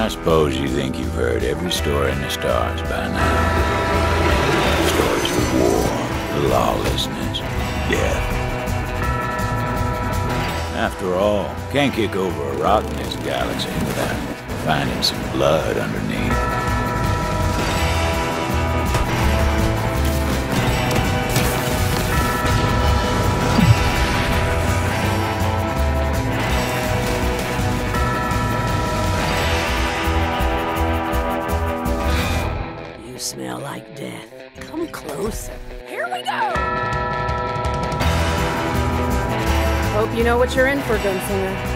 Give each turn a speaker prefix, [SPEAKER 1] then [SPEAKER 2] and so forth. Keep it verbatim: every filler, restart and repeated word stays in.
[SPEAKER 1] I suppose you think you've heard every story in the stars by now. Stories of war, lawlessness, death. After all, can't kick over a rock in this galaxy without finding some blood underneath.
[SPEAKER 2] You smell like death. Come closer.
[SPEAKER 3] Here we go! Hope you know what you're in for, Gunslinger.